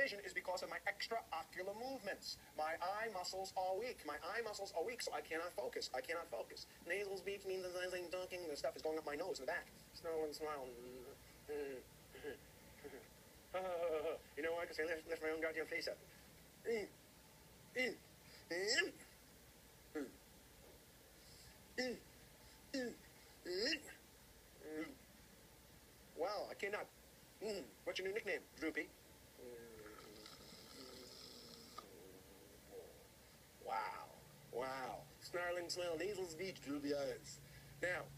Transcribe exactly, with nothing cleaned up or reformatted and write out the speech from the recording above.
vision is because of my extraocular movements. My eye muscles are weak. My eye muscles are weak, so I cannot focus. I cannot focus. Nasal speech means as I'm talking, the stuff is going up my nose in the back. Snarl and smile. You know why? Because I lift, lift my own goddamn face up. Wow, I cannot. What's your new nickname, Droopy? Wow, wow. Snarling smile, nasal speech, droopy eyes. Now,